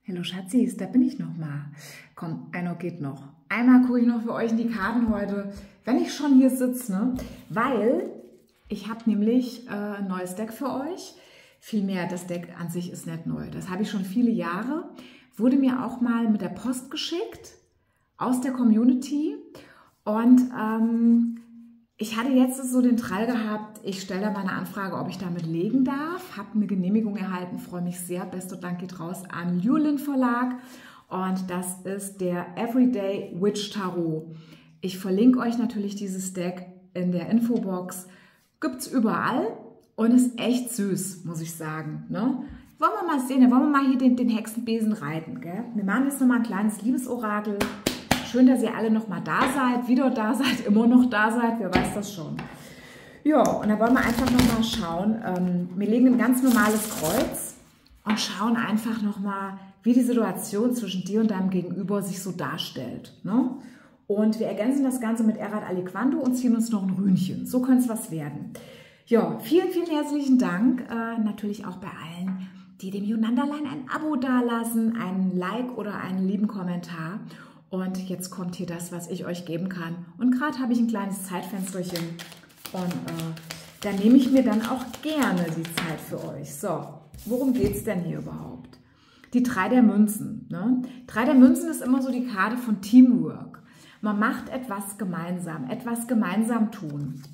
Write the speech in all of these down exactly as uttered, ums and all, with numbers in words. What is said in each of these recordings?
Hallo Schatzis, da bin ich noch mal. Komm, einer geht noch. Einmal gucke ich noch für euch in die Karten heute, wenn ich schon hier sitze, ne? Weil ich habe nämlich äh, ein neues Deck für euch. Vielmehr, das Deck an sich ist nicht neu. Das habe ich schon viele Jahre. Wurde mir auch mal mit der Post geschickt aus der Community. Und ähm, ich hatte jetzt so den Trall gehabt, ich stelle da mal eine Anfrage, ob ich damit legen darf. Habe eine Genehmigung erhalten, freue mich sehr. Bester Dank geht raus an Julin Verlag. Und das ist der Everyday Witch Tarot. Ich verlinke euch natürlich dieses Deck in der Infobox. Gibt es überall und ist echt süß, muss ich sagen. Ne? Wollen wir mal sehen, wollen wir mal hier den, den Hexenbesen reiten. Gell? Wir machen jetzt nochmal ein kleines Liebesorakel. Schön, dass ihr alle noch mal da seid, wieder da seid, immer noch da seid, wer weiß das schon. Ja, und da wollen wir einfach noch mal schauen. Ähm, wir legen ein ganz normales Kreuz und schauen einfach noch mal, wie die Situation zwischen dir und deinem Gegenüber sich so darstellt. Ne? Und wir ergänzen das Ganze mit Erat Aliquando und ziehen uns noch ein Rühnchen. So könnte es was werden. Ja, vielen, vielen herzlichen Dank. Äh, natürlich auch bei allen, die dem Junandalein ein Abo dalassen, einen Like oder einen lieben Kommentar. Und jetzt kommt hier das, was ich euch geben kann. Und gerade habe ich ein kleines Zeitfensterchen. Und äh, da nehme ich mir dann auch gerne die Zeit für euch. So, worum geht es denn hier überhaupt? Die drei der Münzen. Ne? Drei der Münzen ist immer so die Karte von Teamwork. Man macht etwas gemeinsam, etwas gemeinsam tun.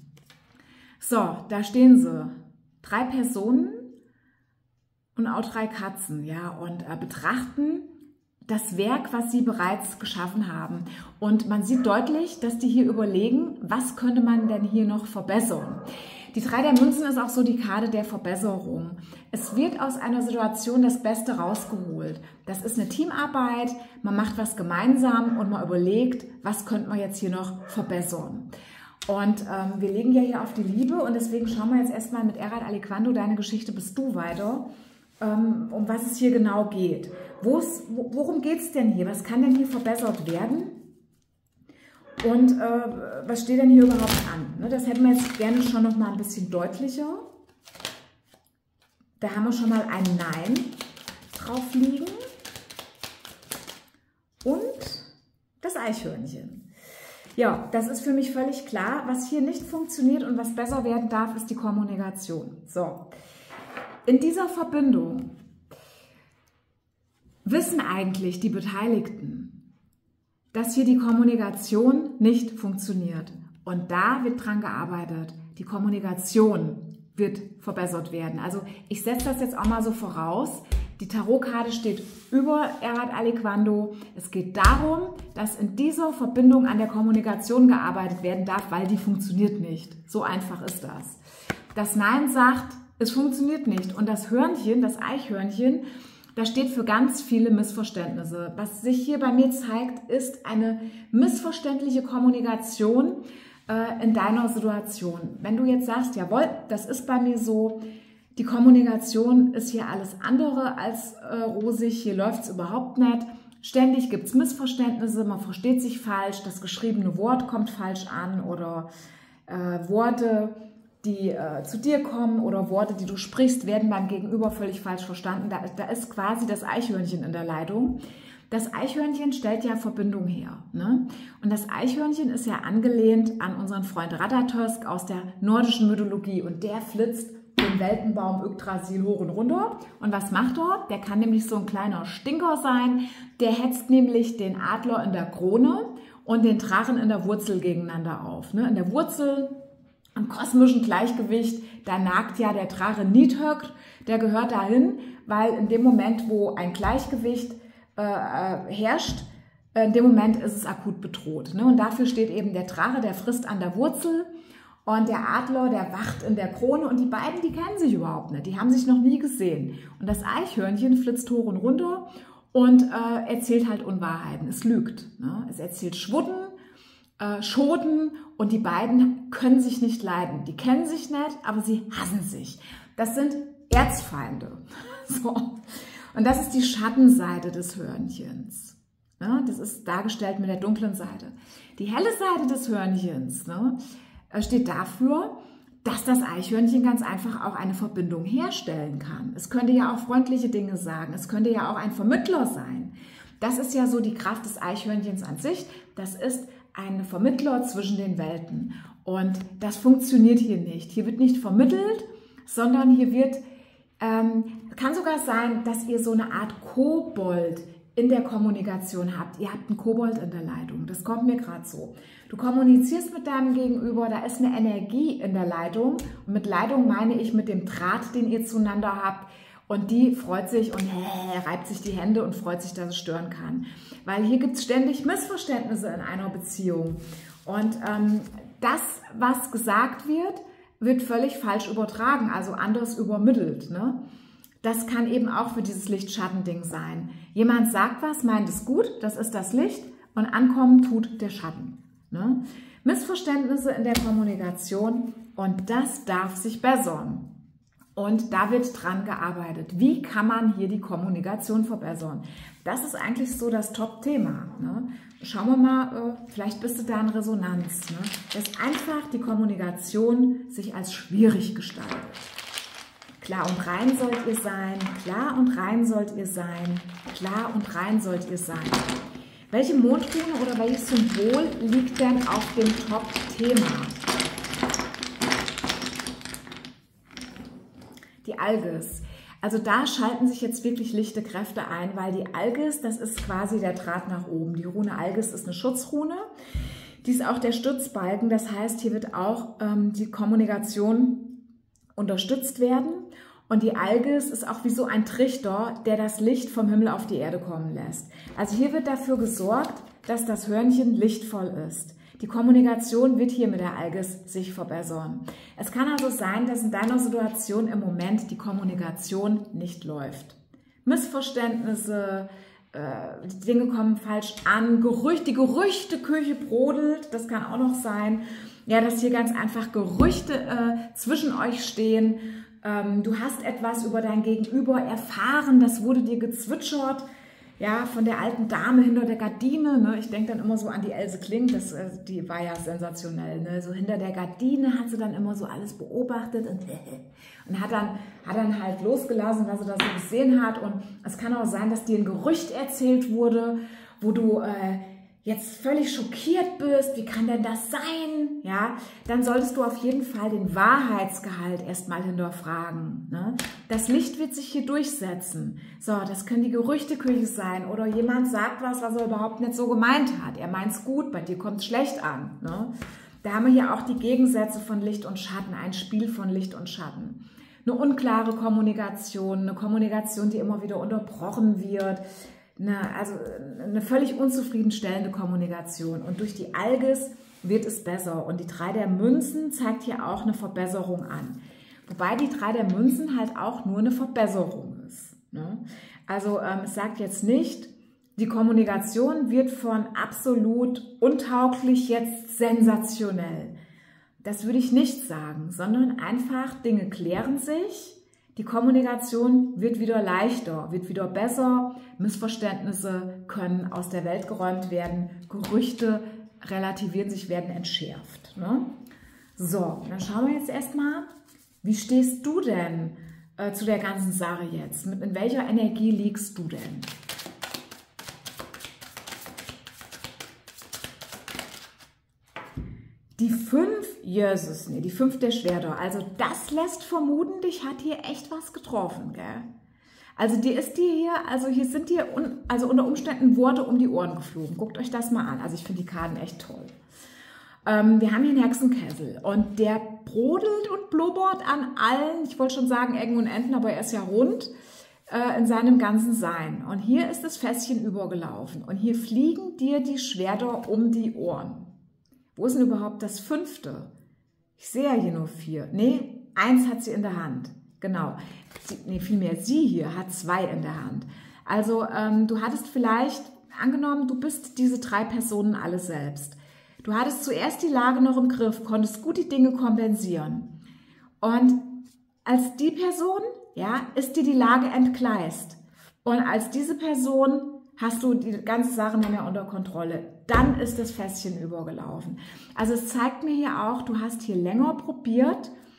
So, da stehen sie. Drei Personen und auch drei Katzen. Ja, und äh, betrachten das Werk, was sie bereits geschaffen haben. Und man sieht deutlich, dass die hier überlegen, was könnte man denn hier noch verbessern. Die drei der Münzen ist auch so die Karte der Verbesserung. Es wird aus einer Situation das Beste rausgeholt. Das ist eine Teamarbeit, man macht was gemeinsam und man überlegt, was könnte man jetzt hier noch verbessern. Und ähm, wir legen ja hier auf die Liebe und deswegen schauen wir jetzt erstmal mit Erat Aliquando, deine Geschichte bist du weiter, ähm, um was es hier genau geht. Wo's, worum geht es denn hier? Was kann denn hier verbessert werden? Und äh, was steht denn hier überhaupt an? Ne, das hätten wir jetzt gerne schon noch mal ein bisschen deutlicher. Da haben wir schon mal ein Nein drauf liegen. Und das Eichhörnchen. Ja, das ist für mich völlig klar. Was hier nicht funktioniert und was besser werden darf, ist die Kommunikation. So, in dieser Verbindung wissen eigentlich die Beteiligten, dass hier die Kommunikation nicht funktioniert. Und da wird dran gearbeitet. Die Kommunikation wird verbessert werden. Also ich setze das jetzt auch mal so voraus. Die Tarotkarte steht über Erat Aliquando. Es geht darum, dass in dieser Verbindung an der Kommunikation gearbeitet werden darf, weil die funktioniert nicht. So einfach ist das. Das Nein sagt, es funktioniert nicht. Und das Hörnchen, das Eichhörnchen, das steht für ganz viele Missverständnisse. Was sich hier bei mir zeigt, ist eine missverständliche Kommunikation äh, in deiner Situation. Wenn du jetzt sagst, jawohl, das ist bei mir so, die Kommunikation ist hier alles andere als äh, rosig, hier läuft es überhaupt nicht. Ständig gibt es Missverständnisse, man versteht sich falsch, das geschriebene Wort kommt falsch an oder äh, Worte, die äh, zu dir kommen oder Worte, die du sprichst, werden beim Gegenüber völlig falsch verstanden. Da, da ist quasi das Eichhörnchen in der Leitung. Das Eichhörnchen stellt ja Verbindung her. Ne? Und das Eichhörnchen ist ja angelehnt an unseren Freund Ratatosk aus der nordischen Mythologie. Und der flitzt den Weltenbaum Yggdrasil hoch und runter. Und was macht er? Der kann nämlich so ein kleiner Stinker sein. Der hetzt nämlich den Adler in der Krone und den Drachen in der Wurzel gegeneinander auf. Ne? In der Wurzel, am kosmischen Gleichgewicht, da nagt ja der Drache Nidhögg, der gehört dahin, weil in dem Moment, wo ein Gleichgewicht äh, herrscht, in dem Moment ist es akut bedroht. Ne? Und dafür steht eben der Drache, der frisst an der Wurzel und der Adler, der wacht in der Krone und die beiden, die kennen sich überhaupt nicht, die haben sich noch nie gesehen. Und das Eichhörnchen flitzt hoch und runter und äh, erzählt halt Unwahrheiten, es lügt. Ne? Es erzählt Schwutten, Äh, Schoten und die beiden können sich nicht leiden. Die kennen sich nicht, aber sie hassen sich. Das sind Erzfeinde. So. Und das ist die Schattenseite des Hörnchens. Ne? Das ist dargestellt mit der dunklen Seite. Die helle Seite des Hörnchens, ne, steht dafür, dass das Eichhörnchen ganz einfach auch eine Verbindung herstellen kann. Es könnte ja auch freundliche Dinge sagen. Es könnte ja auch ein Vermittler sein. Das ist ja so die Kraft des Eichhörnchens an sich. Das ist ein Vermittler zwischen den Welten. Und das funktioniert hier nicht. Hier wird nicht vermittelt, sondern hier wird, ähm, kann sogar sein, dass ihr so eine Art Kobold in der Kommunikation habt. Ihr habt einen Kobold in der Leitung. Das kommt mir gerade so. Du kommunizierst mit deinem Gegenüber, da ist eine Energie in der Leitung. Und mit Leitung meine ich mit dem Draht, den ihr zueinander habt. Und die freut sich und äh, reibt sich die Hände und freut sich, dass es stören kann. Weil hier gibt es ständig Missverständnisse in einer Beziehung. Und ähm, das, was gesagt wird, wird völlig falsch übertragen, also anders übermittelt. Ne? Das kann eben auch für dieses Licht-Schatten-Ding sein. Jemand sagt was, meint es gut, das ist das Licht und ankommen tut der Schatten. Ne? Missverständnisse in der Kommunikation und das darf sich bessern. Und da wird dran gearbeitet. Wie kann man hier die Kommunikation verbessern? Das ist eigentlich so das Top-Thema. Ne? Schauen wir mal, vielleicht bist du da in Resonanz. Ne? Dass einfach die Kommunikation sich als schwierig gestaltet. Klar und rein sollt ihr sein, klar und rein sollt ihr sein, klar und rein sollt ihr sein. Welche Mondrune oder welches Symbol liegt denn auf dem Top-Thema? Die Algis. Also da schalten sich jetzt wirklich lichte Kräfte ein, weil die Algis, das ist quasi der Draht nach oben. Die Rune Algis ist eine Schutzrune. Die ist auch der Stützbalken. Das heißt, hier wird auch ähm, die Kommunikation unterstützt werden. Und die Algis ist auch wie so ein Trichter, der das Licht vom Himmel auf die Erde kommen lässt. Also hier wird dafür gesorgt, dass das Hörnchen lichtvoll ist. Die Kommunikation wird hier mit der Algis sich verbessern. Es kann also sein, dass in deiner Situation im Moment die Kommunikation nicht läuft. Missverständnisse, äh, die Dinge kommen falsch an, Gerücht, die Gerüchteküche brodelt, das kann auch noch sein. Ja, dass hier ganz einfach Gerüchte äh, zwischen euch stehen. Ähm, du hast etwas über dein Gegenüber erfahren, das wurde dir gezwitschert. Ja, von der alten Dame hinter der Gardine, ne? Ich denke dann immer so an die Else Kling, das, die war ja sensationell, ne? So hinter der Gardine hat sie dann immer so alles beobachtet und, und hat, dann, hat dann halt losgelassen, was sie da so gesehen hat. Und es kann auch sein, dass dir ein Gerücht erzählt wurde, wo du äh, jetzt völlig schockiert bist, wie kann denn das sein? Ja, dann solltest du auf jeden Fall den Wahrheitsgehalt erstmal hinterfragen. Ne? Das Licht wird sich hier durchsetzen. So, das können die Gerüchteküche sein oder jemand sagt was, was er überhaupt nicht so gemeint hat. Er meint es gut, bei dir kommt es schlecht an. Ne? Da haben wir hier auch die Gegensätze von Licht und Schatten, ein Spiel von Licht und Schatten. Eine unklare Kommunikation, eine Kommunikation, die immer wieder unterbrochen wird. Eine, also eine völlig unzufriedenstellende Kommunikation. Und durch die Algis wird es besser. Und die drei der Münzen zeigt hier auch eine Verbesserung an. Wobei die drei der Münzen halt auch nur eine Verbesserung ist. Ne? Also ähm, es sagt jetzt nicht, die Kommunikation wird von absolut untauglich jetzt sensationell. Das würde ich nicht sagen, sondern einfach Dinge klären sich. Die Kommunikation wird wieder leichter, wird wieder besser, Missverständnisse können aus der Welt geräumt werden, Gerüchte relativieren sich, werden entschärft. Ne? So, dann schauen wir jetzt erstmal, wie stehst du denn äh, zu der ganzen Sache jetzt? Mit, in welcher Energie liegst du denn? Die fünf, Jesus, nee, die fünf der Schwerter, also das lässt vermuten, dich hat hier echt was getroffen, gell? Also dir ist dir hier, also hier sind dir un, also unter Umständen Worte um die Ohren geflogen. Guckt euch das mal an, also ich finde die Karten echt toll. Ähm, wir haben hier einen Hexenkessel und der brodelt und blubbert an allen, ich wollte schon sagen Ecken und Enden, aber er ist ja rund, äh, in seinem ganzen Sein. Und hier ist das Fässchen übergelaufen und hier fliegen dir die Schwerter um die Ohren. Wo ist denn überhaupt das fünfte? Ich sehe ja hier nur vier. Nee, eins hat sie in der Hand. Genau. Sie, nee, vielmehr sie hier hat zwei in der Hand. Also ähm, du hattest vielleicht, angenommen, du bist diese drei Personen alle selbst. Du hattest zuerst die Lage noch im Griff, konntest gut die Dinge kompensieren. Und als die Person, ja, ist dir die Lage entgleist. Und als diese Person hast du die ganze Sache nicht mehr unter Kontrolle. Dann ist das Fässchen übergelaufen. Also es zeigt mir hier auch, du hast hier länger probiert,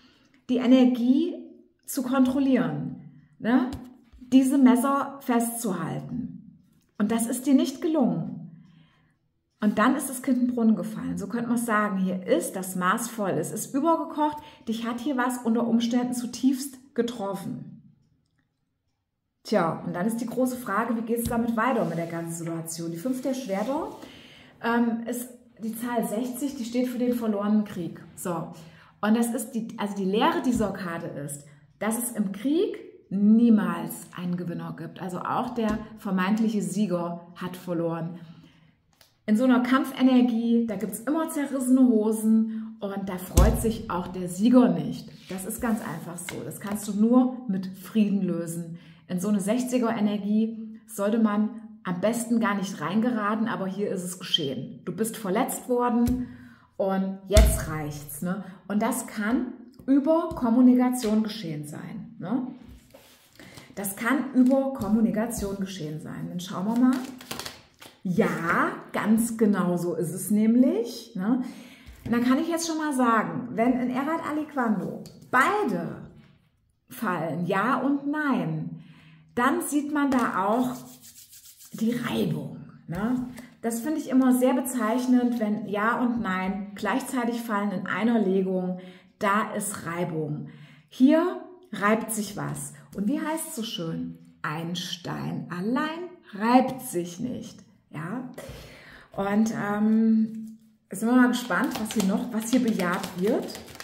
die Energie zu kontrollieren, ne? Diese Messer festzuhalten. Und das ist dir nicht gelungen. Und dann ist das Kind in den Brunnen gefallen. So könnte man sagen, hier ist das Maß voll. Es ist übergekocht. Dich hat hier was unter Umständen zutiefst getroffen. Tja, und dann ist die große Frage, wie geht es damit weiter mit der ganzen Situation? Die fünf der Schwerter ähm, ist die Zahl sechzig, die steht für den verlorenen Krieg. So, und das ist die, also die Lehre dieser Karte ist, dass es im Krieg niemals einen Gewinner gibt. Also auch der vermeintliche Sieger hat verloren. In so einer Kampfenergie, da gibt es immer zerrissene Hosen und da freut sich auch der Sieger nicht. Das ist ganz einfach so. Das kannst du nur mit Frieden lösen. In so eine sechziger-Energie sollte man am besten gar nicht reingeraten, aber hier ist es geschehen. Du bist verletzt worden und jetzt reicht's, ne? Und das kann über Kommunikation geschehen sein, ne? Das kann über Kommunikation geschehen sein. Dann schauen wir mal. Ja, ganz genau so ist es nämlich, ne? Und dann kann ich jetzt schon mal sagen, wenn in Erat Aliquando beide fallen, Ja und Nein, dann sieht man da auch die Reibung, ne? Das finde ich immer sehr bezeichnend, wenn Ja und Nein gleichzeitig fallen in einer Legung, da ist Reibung. Hier reibt sich was. Und wie heißt es so schön? Ein Stein allein reibt sich nicht. Ja? Und ähm, sind wir mal gespannt, was hier noch, was hier bejaht wird.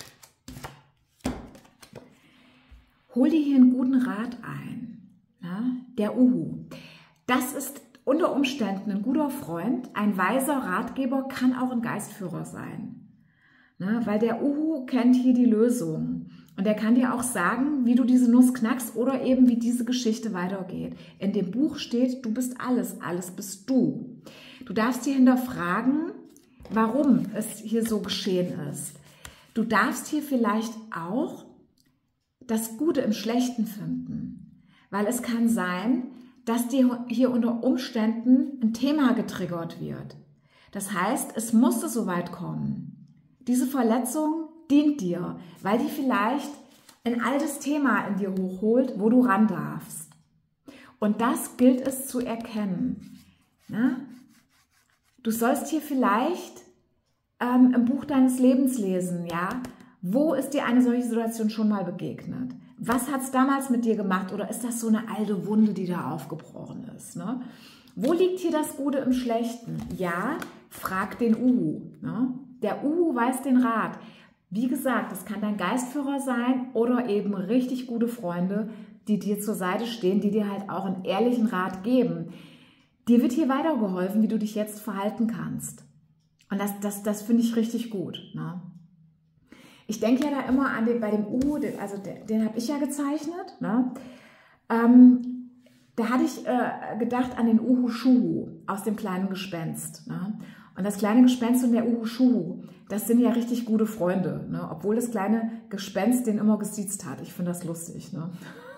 Hol dir hier einen guten Rat ein. Ja? Der Uhu. Das ist unter Umständen ein guter Freund. Ein weiser Ratgeber kann auch ein Geistführer sein. Ne? Weil der Uhu kennt hier die Lösung. Und er kann dir auch sagen, wie du diese Nuss knackst oder eben wie diese Geschichte weitergeht. In dem Buch steht, du bist alles, alles bist du. Du darfst dir hinterfragen, warum es hier so geschehen ist. Du darfst hier vielleicht auch das Gute im Schlechten finden. Weil es kann sein, dass dir hier unter Umständen ein Thema getriggert wird. Das heißt, es musste so weit kommen. Diese Verletzung dient dir, weil die vielleicht ein altes Thema in dir hochholt, wo du ran darfst. Und das gilt es zu erkennen. Ne? Du sollst hier vielleicht ähm, im Buch deines Lebens lesen, ja? Wo ist dir eine solche Situation schon mal begegnet? Was hat es damals mit dir gemacht? Oder ist das so eine alte Wunde, die da aufgebrochen ist? Ne? Wo liegt hier das Gute im Schlechten? Ja, frag den Uhu. Ne? Der Uhu weiß den Rat. Wie gesagt, das kann dein Geistführer sein oder eben richtig gute Freunde, die dir zur Seite stehen, die dir halt auch einen ehrlichen Rat geben. Dir wird hier weitergeholfen, wie du dich jetzt verhalten kannst. Und das, das, das finde ich richtig gut. Ne? Ich denke ja da immer an den, bei dem Uhu, den, also den, den habe ich ja gezeichnet. Ne? Ähm, da hatte ich äh, gedacht an den Uhu Schuhu aus dem kleinen Gespenst. Ne? Und das kleine Gespenst und der Uhu Schuhu, das sind ja richtig gute Freunde, ne? Obwohl das kleine Gespenst den immer gesiezt hat. Ich finde das lustig. Ne?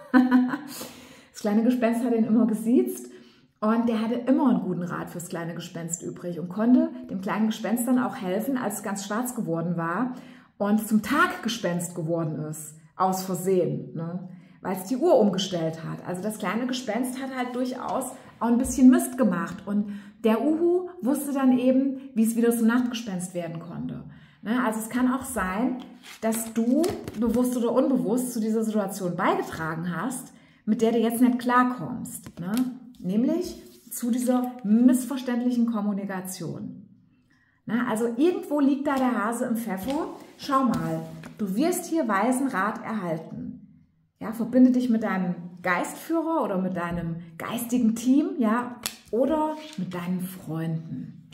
Das kleine Gespenst hat ihn immer gesiezt und der hatte immer einen guten Rat fürs kleine Gespenst übrig und konnte dem kleinen Gespenst dann auch helfen, als es ganz schwarz geworden war und zum Taggespenst geworden ist, aus Versehen, ne? Weil es die Uhr umgestellt hat. Also das kleine Gespenst hat halt durchaus auch ein bisschen Mist gemacht und der Uhu wusste dann eben, wie es wieder zum Nachtgespenst werden konnte. Ne? Also es kann auch sein, dass du, bewusst oder unbewusst, zu dieser Situation beigetragen hast, mit der du jetzt nicht klarkommst. Ne? Nämlich zu dieser missverständlichen Kommunikation. Ne? Also irgendwo liegt da der Hase im Pfeffer. Schau mal, du wirst hier weisen Rat erhalten. Ja, verbinde dich mit deinem Geistführer oder mit deinem geistigen Team, ja, oder mit deinen Freunden.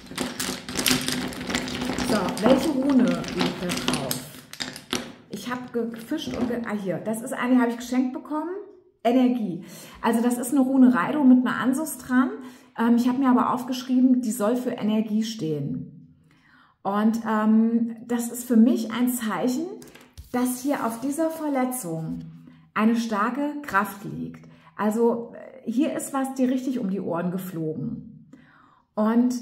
So, welche Rune liegt da drauf? Ich habe gefischt und, ge ah hier, das ist eine, die habe ich geschenkt bekommen, Energie. Also das ist eine Rune Raido mit einer Ansus dran. Ähm, ich habe mir aber aufgeschrieben, die soll für Energie stehen. Und ähm, das ist für mich ein Zeichen, dass hier auf dieser Verletzung eine starke Kraft liegt. Also hier ist was dir richtig um die Ohren geflogen. Und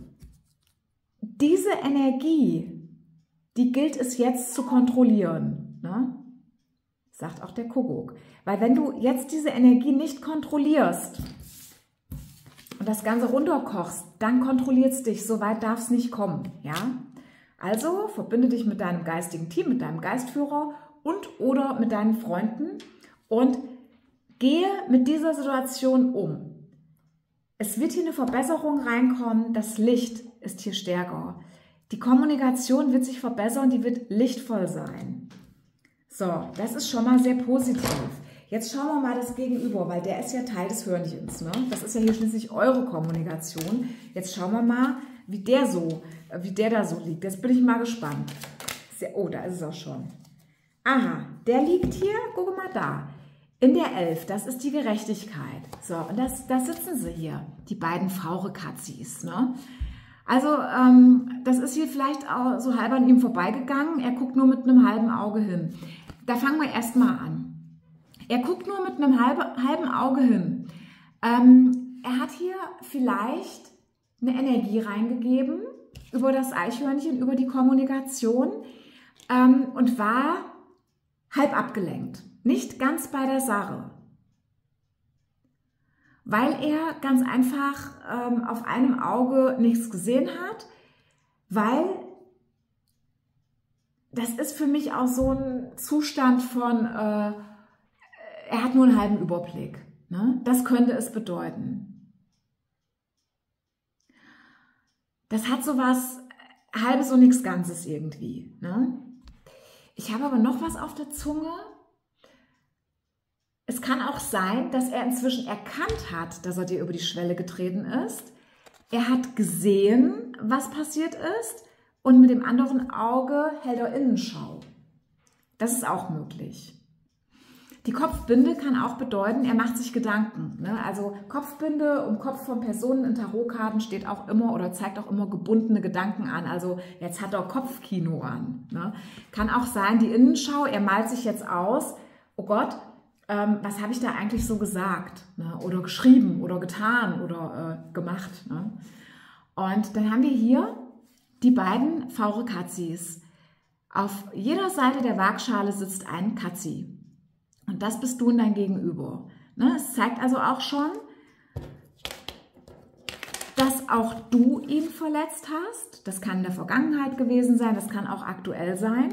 diese Energie, die gilt es jetzt zu kontrollieren. ne? Sagt auch der Kuckuck. Weil wenn du jetzt diese Energie nicht kontrollierst und das Ganze runterkochst, dann kontrolliert es dich. So weit darf es nicht kommen. Ja? Also verbinde dich mit deinem geistigen Team, mit deinem Geistführer und oder mit deinen Freunden und gehe mit dieser Situation um. Es wird hier eine Verbesserung reinkommen. Das Licht ist hier stärker. Die Kommunikation wird sich verbessern, die wird lichtvoll sein. So, das ist schon mal sehr positiv. Jetzt schauen wir mal das Gegenüber, weil der ist ja Teil des Hörnchens, ne? Das ist ja hier schließlich eure Kommunikation. Jetzt schauen wir mal, wie der so, wie der da so liegt. Jetzt bin ich mal gespannt. Sehr, oh, da ist es auch schon. Aha, der liegt hier, guck mal da. In der Elf, das ist die Gerechtigkeit. So, und das, das sitzen sie hier, die beiden Faure-Katzis, ne? Also, ähm, das ist hier vielleicht auch so halb an ihm vorbeigegangen. Er guckt nur mit einem halben Auge hin. Da fangen wir erstmal an. Er guckt nur mit einem halbe, halben Auge hin. Ähm, er hat hier vielleicht eine Energie reingegeben über das Eichhörnchen, über die Kommunikation ähm, und war halb abgelenkt. Nicht ganz bei der Sache. Weil er ganz einfach ähm, auf einem Auge nichts gesehen hat, weil das ist für mich auch so ein Zustand von, äh, er hat nur einen halben Überblick. Ne? Das könnte es bedeuten. Das hat so was halbes und nichts Ganzes irgendwie. Ne? Ich habe aber noch was auf der Zunge. Es kann auch sein, dass er inzwischen erkannt hat, dass er dir über die Schwelle getreten ist. Er hat gesehen, was passiert ist und mit dem anderen Auge hält er Innenschau. Das ist auch möglich. Die Kopfbinde kann auch bedeuten, er macht sich Gedanken. Ne? Also Kopfbinde und Kopf von Personen in Tarotkarten steht auch immer oder zeigt auch immer gebundene Gedanken an. Also jetzt hat er Kopfkino an. Ne? Kann auch sein, die Innenschau, er malt sich jetzt aus, oh Gott, ähm, was habe ich da eigentlich so gesagt? Ne? Oder geschrieben oder getan oder äh, gemacht. Ne? Und dann haben wir hier die beiden Faure-Katzis. Auf jeder Seite der Waagschale sitzt ein Katzi. Und das bist du und dein Gegenüber. Ne? Es zeigt also auch schon, dass auch du ihn verletzt hast. Das kann in der Vergangenheit gewesen sein, das kann auch aktuell sein.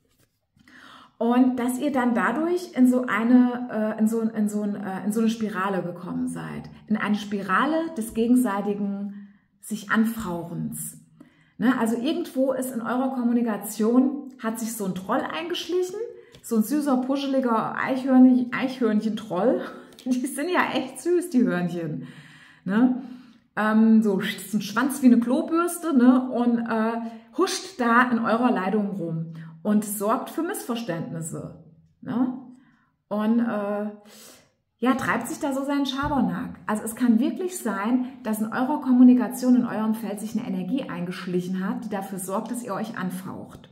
Und dass ihr dann dadurch in so eine, äh, in so, in so, äh, in so eine Spirale gekommen seid. In eine Spirale des gegenseitigen sich Anfauchens. Ne? Also irgendwo ist in eurer Kommunikation, hat sich so ein Troll eingeschlichen. So ein süßer, puscheliger Eichhörnchen, Eichhörnchen-Troll. Die sind ja echt süß, die Hörnchen. Ne? Ähm, so ein Schwanz wie eine Klobürste, ne? Und äh, huscht da in eurer Leitung rum und sorgt für Missverständnisse. Ne? Und äh, ja, treibt sich da so seinen Schabernack. Also es kann wirklich sein, dass in eurer Kommunikation, in eurem Feld sich eine Energie eingeschlichen hat, die dafür sorgt, dass ihr euch anfaucht.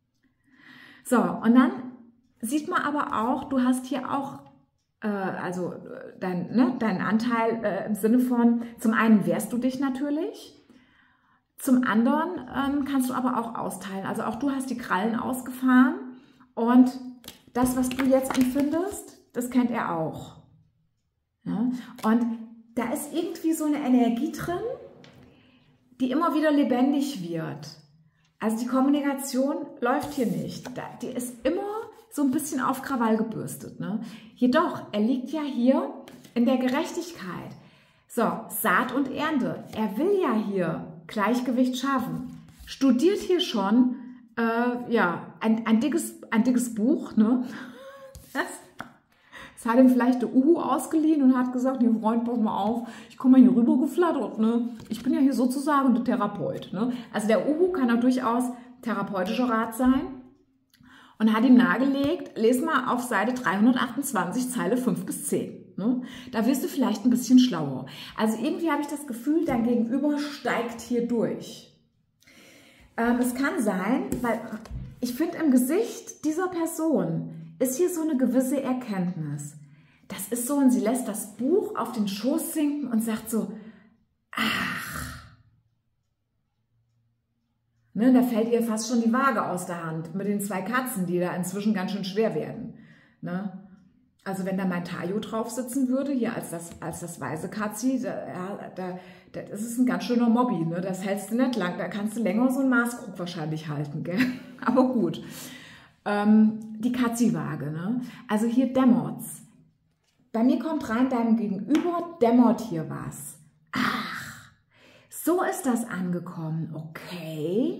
So, und dann sieht man aber auch, du hast hier auch äh, also dein, ne, deinen Anteil äh, im Sinne von, zum einen wehrst du dich natürlich, zum anderen ähm, kannst du aber auch austeilen. Also auch du hast die Krallen ausgefahren und das, was du jetzt empfindest, das kennt er auch. Ja? Und da ist irgendwie so eine Energie drin, die immer wieder lebendig wird. Also die Kommunikation läuft hier nicht. Die ist immer so ein bisschen auf Krawall gebürstet. Ne? Jedoch, er liegt ja hier in der Gerechtigkeit. So, Saat und Ernte. Er will ja hier Gleichgewicht schaffen. Studiert hier schon äh, ja, ein, ein, dickes, ein dickes Buch. Ne? Das, das hat ihm vielleicht der Uhu ausgeliehen und hat gesagt, nee, Freund, pass mal auf, ich komme mal hier rüber geflattert. Ne? Ich bin ja hier sozusagen der Therapeut. Ne? Also der Uhu kann auch durchaus therapeutischer Rat sein. Und hat ihm nahegelegt, les mal auf Seite dreihundertachtundzwanzig, Zeile fünf bis zehn. Ne? Da wirst du vielleicht ein bisschen schlauer. Also irgendwie habe ich das Gefühl, dein Gegenüber steigt hier durch. Ähm, es kann sein, weil ich finde im Gesicht dieser Person ist hier so eine gewisse Erkenntnis. Das ist so, und sie lässt das Buch auf den Schoß sinken und sagt so, ach. Ne, da fällt ihr fast schon die Waage aus der Hand mit den zwei Katzen, die da inzwischen ganz schön schwer werden. Ne? Also wenn da mein Tayo drauf sitzen würde, hier als das, als das weiße Katzi, da, ja, da, das ist ein ganz schöner Mobby. Ne? Das hältst du nicht lang, da kannst du länger so einen Maßkrug wahrscheinlich halten. Gell? Aber gut. Ähm, die Katzi-Waage. Ne? Also hier dämmert's. Bei mir kommt rein, deinem Gegenüber dämmert hier was. Ach, so ist das angekommen. Okay.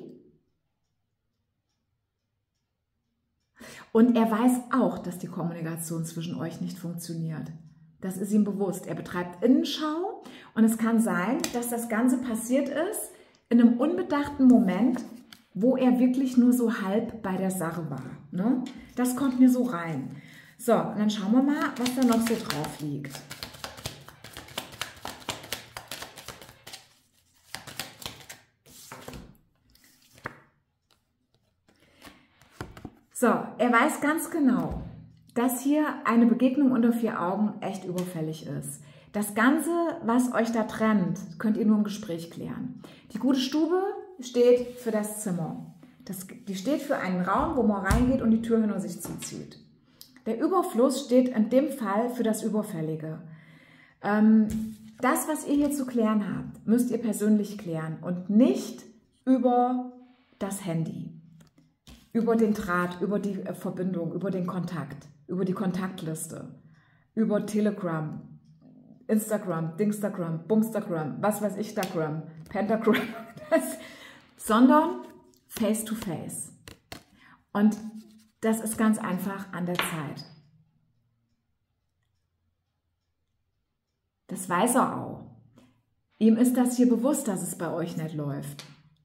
Und er weiß auch, dass die Kommunikation zwischen euch nicht funktioniert. Das ist ihm bewusst. Er betreibt Innenschau und es kann sein, dass das Ganze passiert ist in einem unbedachten Moment, wo er wirklich nur so halb bei der Sache war. Ne? Das kommt mir so rein. So, und dann schauen wir mal, was da noch so drauf liegt. So, er weiß ganz genau, dass hier eine Begegnung unter vier Augen echt überfällig ist. Das Ganze, was euch da trennt, könnt ihr nur im Gespräch klären. Die gute Stube steht für das Zimmer. Das, die steht für einen Raum, wo man reingeht und die Tür hinter sich zuzieht. Der Überfluss steht in dem Fall für das Überfällige. Ähm, das, was ihr hier zu klären habt, müsst ihr persönlich klären und nicht über das Handy. Über den Draht, über die Verbindung, über den Kontakt, über die Kontaktliste, über Telegram, Instagram, Dingstagram, Bumstagram, was weiß ich, Stagram, Pentagram, das, sondern face to face. Und das ist ganz einfach an der Zeit. Das weiß er auch. Ihm ist das hier bewusst, dass es bei euch nicht läuft.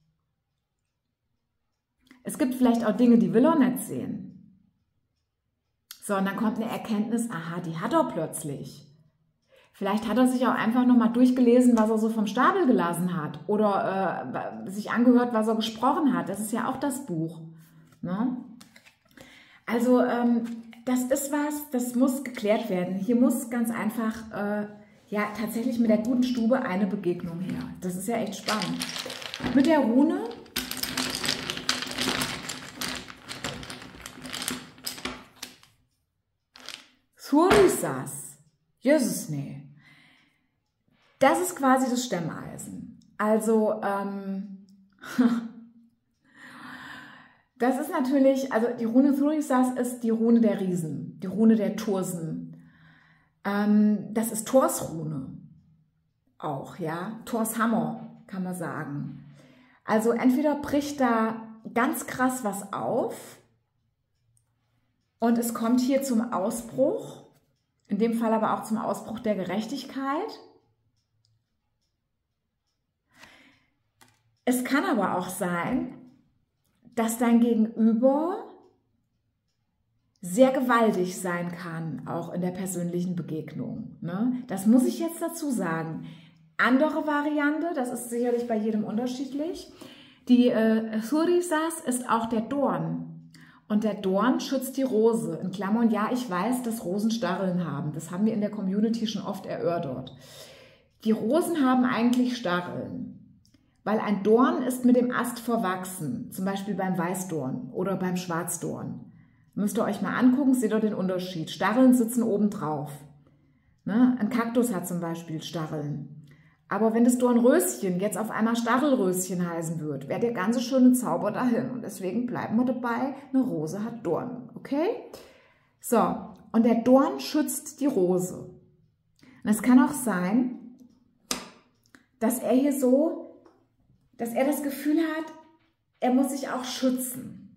Es gibt vielleicht auch Dinge, die will er nicht sehen. So, und dann kommt eine Erkenntnis, aha, die hat er plötzlich. Vielleicht hat er sich auch einfach nochmal durchgelesen, was er so vom Stapel gelassen hat. Oder äh, sich angehört, was er gesprochen hat. Das ist ja auch das Buch. Ne? Also, ähm, das ist was, das muss geklärt werden. Hier muss ganz einfach, äh, ja, tatsächlich mit der guten Stube eine Begegnung her. Das ist ja echt spannend. Mit der Rune... Thurisas, Jesus, nee. Das ist quasi das Stemmeisen. Also, ähm, das ist natürlich, also die Rune Thurisas ist die Rune der Riesen, die Rune der Tursen. Ähm, das ist Thors Rune auch, ja, Thors Hammer, kann man sagen. Also entweder bricht da ganz krass was auf und es kommt hier zum Ausbruch, in dem Fall aber auch zum Ausbruch der Gerechtigkeit. Es kann aber auch sein, dass dein Gegenüber sehr gewaltig sein kann, auch in der persönlichen Begegnung. Ne? Das muss ich jetzt dazu sagen. Andere Variante, das ist sicherlich bei jedem unterschiedlich, die äh, Thurisas ist auch der Dorn. Und der Dorn schützt die Rose. In Klammern, ja, ich weiß, dass Rosen Stacheln haben. Das haben wir in der Community schon oft erörtert. Die Rosen haben eigentlich Stacheln, weil ein Dorn ist mit dem Ast verwachsen, zum Beispiel beim Weißdorn oder beim Schwarzdorn. Müsst ihr euch mal angucken, seht ihr den Unterschied. Stacheln sitzen oben drauf. Ne? Ein Kaktus hat zum Beispiel Stacheln. Aber wenn das Dornröschen jetzt auf einmal Stachelröschen heißen wird, wäre der ganze schöne Zauber dahin. Und deswegen bleiben wir dabei, eine Rose hat Dorn. Okay? So, und der Dorn schützt die Rose. Und es kann auch sein, dass er hier so, dass er das Gefühl hat, er muss sich auch schützen.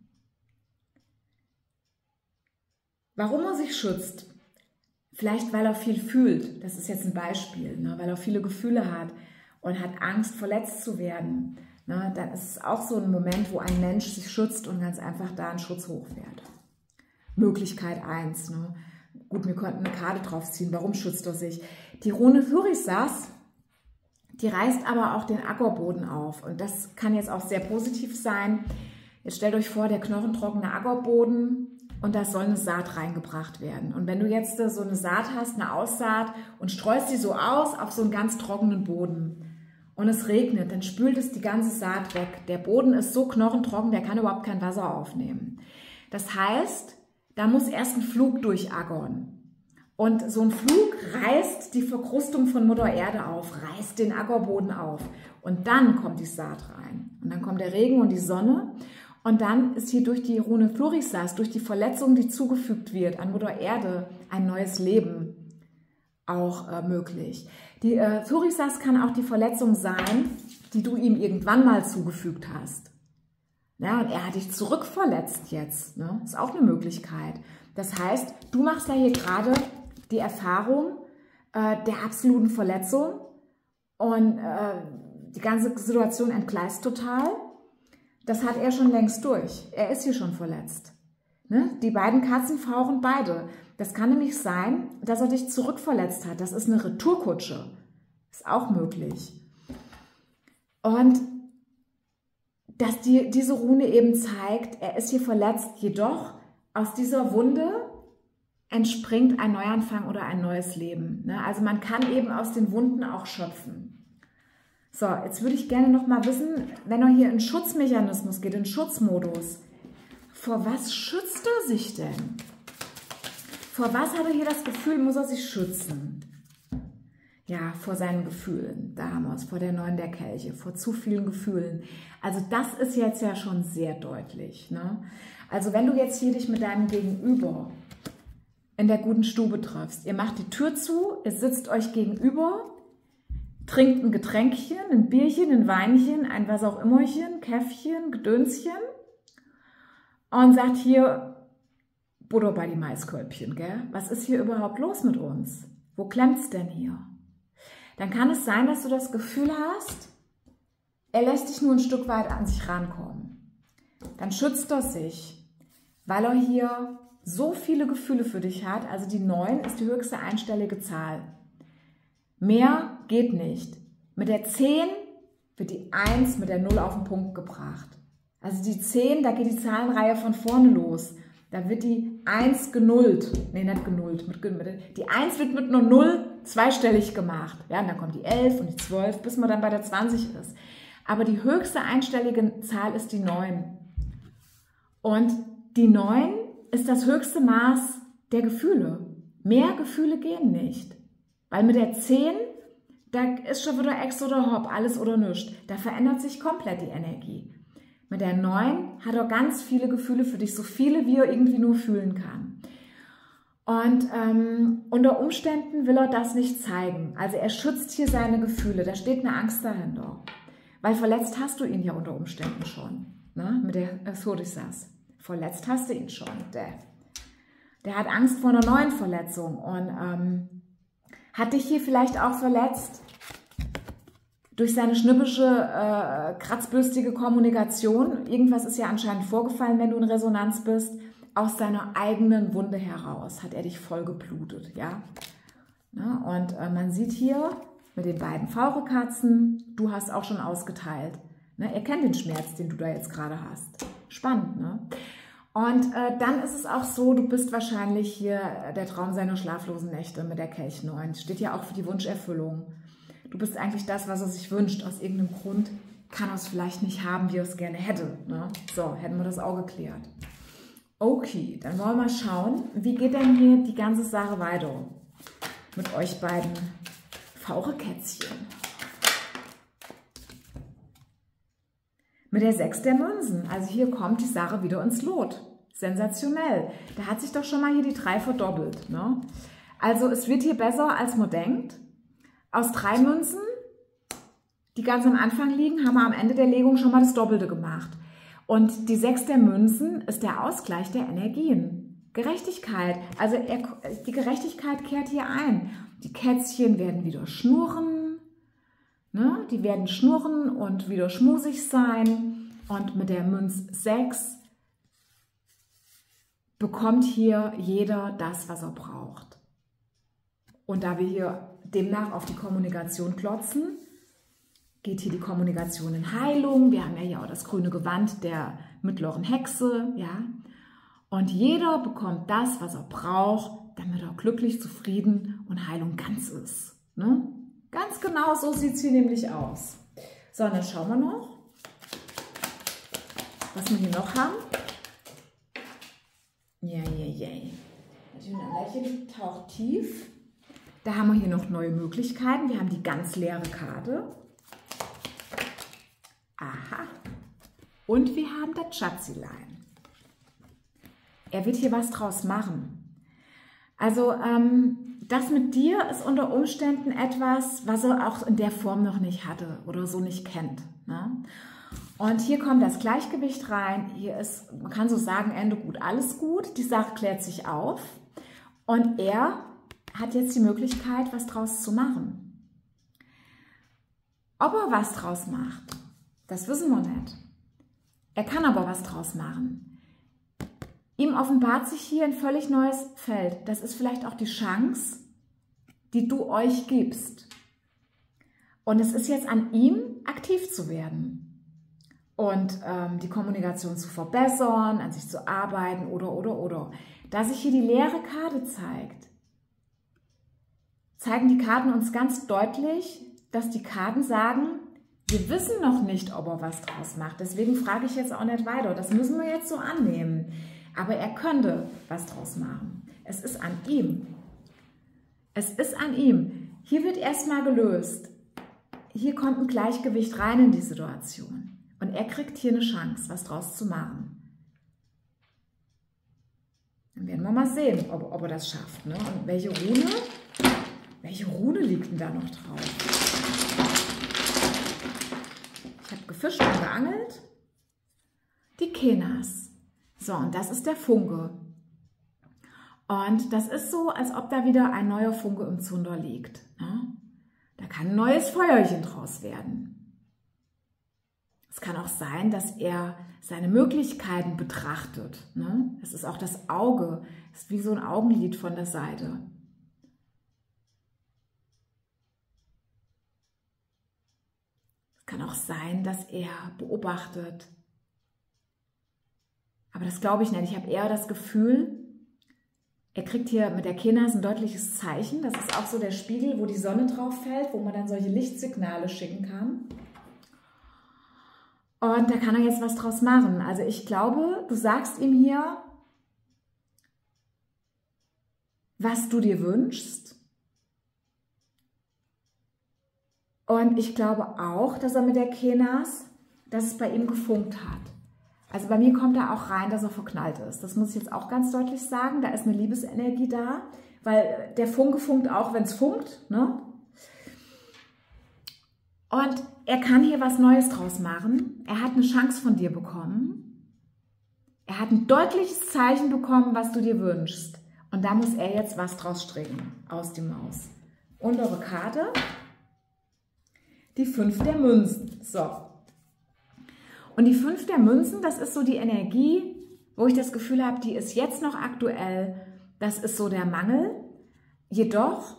Warum er sich schützt? Vielleicht, weil er viel fühlt, das ist jetzt ein Beispiel, ne? Weil er viele Gefühle hat und hat Angst, verletzt zu werden. Ne? Dann ist es auch so ein Moment, wo ein Mensch sich schützt und ganz einfach da einen Schutz hochfährt. Möglichkeit eins. Ne? Gut, wir konnten eine Karte drauf ziehen, warum schützt er sich? Die Rune Thurisas, die reißt aber auch den Ackerboden auf und das kann jetzt auch sehr positiv sein. Jetzt stellt euch vor, der knochentrockene Ackerboden, und da soll eine Saat reingebracht werden. Und wenn du jetzt so eine Saat hast, eine Aussaat und streust sie so aus auf so einen ganz trockenen Boden und es regnet, dann spült es die ganze Saat weg. Der Boden ist so knochentrocken, der kann überhaupt kein Wasser aufnehmen. Das heißt, da muss erst ein Flug durchaggern. Und so ein Flug reißt die Verkrustung von Mutter Erde auf, reißt den Ackerboden auf. Und dann kommt die Saat rein. Und dann kommt der Regen und die Sonne. Und dann ist hier durch die Rune Thurisaz, durch die Verletzung, die zugefügt wird an Mutter Erde, ein neues Leben auch äh, möglich. Die äh, Thurisaz kann auch die Verletzung sein, die du ihm irgendwann mal zugefügt hast. Ja, und er hat dich zurückverletzt jetzt. Ne? Ist auch eine Möglichkeit. Das heißt, du machst ja hier gerade die Erfahrung äh, der absoluten Verletzung und äh, die ganze Situation entgleist total. Das hat er schon längst durch. Er ist hier schon verletzt. Ne? Die beiden Katzen fauchen beide. Das kann nämlich sein, dass er dich zurückverletzt hat. Das ist eine Retourkutsche. Ist auch möglich. Und dass die, diese Rune eben zeigt, er ist hier verletzt, jedoch aus dieser Wunde entspringt ein Neuanfang oder ein neues Leben. Ne? Also man kann eben aus den Wunden auch schöpfen. So, jetzt würde ich gerne noch mal wissen, wenn er hier in Schutzmechanismus geht, in Schutzmodus, vor was schützt er sich denn? Vor was hat er hier das Gefühl, muss er sich schützen? Ja, vor seinen Gefühlen, da haben wir es, vor der Neun der Kelche, vor zu vielen Gefühlen. Also das ist jetzt ja schon sehr deutlich. Ne? Also wenn du jetzt hier dich mit deinem Gegenüber in der guten Stube triffst, ihr macht die Tür zu, ihr sitzt euch gegenüber, trinkt ein Getränkchen, ein Bierchen, ein Weinchen, ein was auch immerchen, Käffchen, Gedönschen und sagt hier, Butter bei die Maiskölbchen, gell? Was ist hier überhaupt los mit uns? Wo klemmt's denn hier? Dann kann es sein, dass du das Gefühl hast, er lässt dich nur ein Stück weit an sich rankommen. Dann schützt er sich, weil er hier so viele Gefühle für dich hat. Also die neun ist die höchste einstellige Zahl. Mehr geht nicht. Mit der zehn wird die eins mit der null auf den Punkt gebracht. Also die zehn, da geht die Zahlenreihe von vorne los. Da wird die eins genullt. Nee, nicht genullt. Mit, mit, die eins wird mit einer null zweistellig gemacht. Ja, und dann kommt die elf und die zwölf, bis man dann bei der zwanzig ist. Aber die höchste einstellige Zahl ist die neun. Und die neun ist das höchste Maß der Gefühle. Mehr Gefühle gehen nicht. Weil mit der zehn, da ist schon wieder Ex oder Hop, alles oder nichts. Da verändert sich komplett die Energie. Mit der neun hat er ganz viele Gefühle für dich, so viele, wie er irgendwie nur fühlen kann. Und ähm, unter Umständen will er das nicht zeigen. Also er schützt hier seine Gefühle, da steht eine Angst dahinter. Weil verletzt hast du ihn ja unter Umständen schon, ne? Mit der Thurisaz. Verletzt hast du ihn schon. Der, der hat Angst vor einer neuen Verletzung und ähm, hat dich hier vielleicht auch verletzt durch seine schnippische, äh, kratzbürstige Kommunikation. Irgendwas ist ja anscheinend vorgefallen, wenn du in Resonanz bist. Aus seiner eigenen Wunde heraus hat er dich voll geblutet. Ja? Ja, und äh, man sieht hier mit den beiden Faulekatzen, du hast auch schon ausgeteilt. Ne? Er kennt den Schmerz, den du da jetzt gerade hast. Spannend, ne? Und äh, dann ist es auch so, du bist wahrscheinlich hier der Traum seiner schlaflosen Nächte mit der Kelch neun. Steht ja auch für die Wunscherfüllung. Du bist eigentlich das, was er sich wünscht. Aus irgendeinem Grund kann er es vielleicht nicht haben, wie er es gerne hätte. Ne? So, hätten wir das auch geklärt. Okay, dann wollen wir mal schauen, wie geht denn hier die ganze Sache weiter mit euch beiden Fauchekätzchen. Mit der sechs der Münzen. Also hier kommt die Sache wieder ins Lot. Sensationell. Da hat sich doch schon mal hier die drei verdoppelt. Ne? Also es wird hier besser, als man denkt. Aus drei Münzen, die ganz am Anfang liegen, haben wir am Ende der Legung schon mal das Doppelte gemacht. Und die sechs der Münzen ist der Ausgleich der Energien. Gerechtigkeit. Also er, die Gerechtigkeit kehrt hier ein. Die Kätzchen werden wieder schnurren. Ne? Die werden schnurren und wieder schmusig sein. Und mit der Münz sechs bekommt hier jeder das, was er braucht. Und da wir hier demnach auf die Kommunikation klotzen, geht hier die Kommunikation in Heilung. Wir haben ja hier auch das grüne Gewand der mittleren Hexe. Ja? Und jeder bekommt das, was er braucht, damit er glücklich, zufrieden und heil und ganz ist. Ne? Ganz genau so sieht es hier nämlich aus. So, und dann schauen wir noch, was wir hier noch haben. Ja, ja, ja. Die Lächeln taucht tief. Da haben wir hier noch neue Möglichkeiten. Wir haben die ganz leere Karte. Aha. Und wir haben das Schatzilein. Er wird hier was draus machen. Also ähm, das mit dir ist unter Umständen etwas, was er auch in der Form noch nicht hatte oder so nicht kennt. Ne? Und hier kommt das Gleichgewicht rein. Hier ist, man kann so sagen, Ende gut, alles gut. Die Sache klärt sich auf. Und er hat jetzt die Möglichkeit, was draus zu machen. Ob er was draus macht, das wissen wir nicht. Er kann aber was draus machen. Ihm offenbart sich hier ein völlig neues Feld. Das ist vielleicht auch die Chance, die du euch gibst. Und es ist jetzt an ihm, aktiv zu werden und ähm, die Kommunikation zu verbessern, an sich zu arbeiten oder, oder, oder. Da sich hier die leere Karte zeigt, zeigen die Karten uns ganz deutlich, dass die Karten sagen, wir wissen noch nicht, ob er was draus macht. Deswegen frage ich jetzt auch nicht weiter. Das müssen wir jetzt so annehmen. Aber er könnte was draus machen. Es ist an ihm. Es ist an ihm. Hier wird erstmal gelöst. Hier kommt ein Gleichgewicht rein in die Situation. Und er kriegt hier eine Chance, was draus zu machen. Dann werden wir mal sehen, ob, ob er das schafft. Ne? Und welche Rune, welche Rune liegt denn da noch drauf? Ich habe gefischt und geangelt. Die Kenas. So, und das ist der Funke. Und das ist so, als ob da wieder ein neuer Funke im Zunder liegt. Ne? Da kann ein neues Feuerchen draus werden. Es kann auch sein, dass er seine Möglichkeiten betrachtet. Ne? Es ist auch das Auge. Es ist wie so ein Augenlid von der Seite. Es kann auch sein, dass er beobachtet. Aber das glaube ich nicht. Ich habe eher das Gefühl, er kriegt hier mit der Kenas ein deutliches Zeichen. Das ist auch so der Spiegel, wo die Sonne drauf fällt, wo man dann solche Lichtsignale schicken kann. Und da kann er jetzt was draus machen. Also ich glaube, du sagst ihm hier, was du dir wünschst. Und ich glaube auch, dass er mit der Kenas, dass es bei ihm gefunkt hat. Also bei mir kommt da auch rein, dass er verknallt ist. Das muss ich jetzt auch ganz deutlich sagen. Da ist eine Liebesenergie da, weil der Funke funkt auch, wenn es funkt. Ne? Und er kann hier was Neues draus machen. Er hat eine Chance von dir bekommen. Er hat ein deutliches Zeichen bekommen, was du dir wünschst. Und da muss er jetzt was draus stricken, aus die Maus. Untere Karte, die fünf der Münzen. So. Und die fünf der Münzen, das ist so die Energie, wo ich das Gefühl habe, die ist jetzt noch aktuell. Das ist so der Mangel. Jedoch,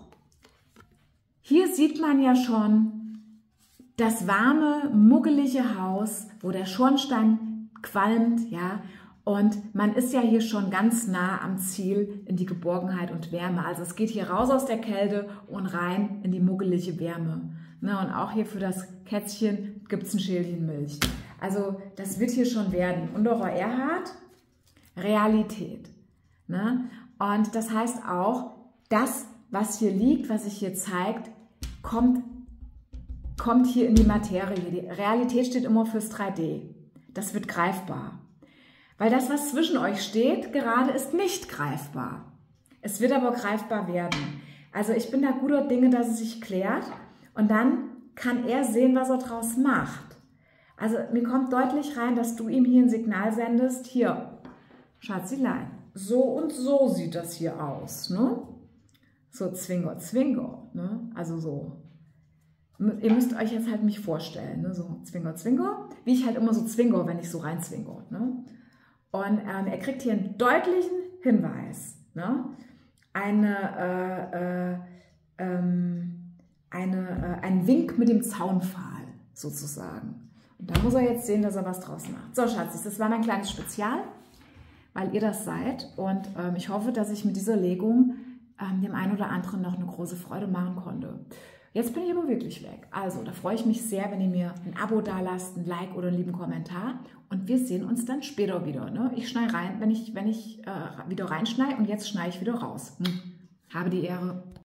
hier sieht man ja schon das warme, muggelige Haus, wo der Schornstein qualmt, ja. Und man ist ja hier schon ganz nah am Ziel in die Geborgenheit und Wärme. Also es geht hier raus aus der Kälte und rein in die muggelige Wärme. Ne, und auch hier für das Kätzchen gibt es ein Schälchen Milch. Also das wird hier schon werden. Unterer Erhard, Realität. Ne? Und das heißt auch, das, was hier liegt, was sich hier zeigt, kommt, kommt hier in die Materie. Die Realität steht immer fürs drei D. Das wird greifbar. Weil das, was zwischen euch steht, gerade ist nicht greifbar. Es wird aber greifbar werden. Also ich bin da guter Dinge, dass es sich klärt. Und dann kann er sehen, was er draus macht. Also mir kommt deutlich rein, dass du ihm hier ein Signal sendest. Hier, Schatzilein, so und so sieht das hier aus. Ne? So Zwinger, Zwinger. Ne? Also so. Ihr müsst euch jetzt halt mich vorstellen. Ne? So Zwinger, Zwinger. Wie ich halt immer so zwinge, wenn ich so rein zwinge. Ne? Und ähm, er kriegt hier einen deutlichen Hinweis. Ne? Eine, äh, äh, ähm, eine, äh, ein Wink mit dem Zaunpfahl sozusagen. Und da muss er jetzt sehen, dass er was draus macht. So, Schatzis, das war mein kleines Spezial, weil ihr das seid. Und ähm, ich hoffe, dass ich mit dieser Legung ähm, dem einen oder anderen noch eine große Freude machen konnte. Jetzt bin ich aber wirklich weg. Also, da freue ich mich sehr, wenn ihr mir ein Abo da lasst, ein Like oder einen lieben Kommentar. Und wir sehen uns dann später wieder. Ne? Ich schneide rein, wenn ich, wenn ich äh, wieder reinschneide und jetzt schneide ich wieder raus. Hm. Habe die Ehre.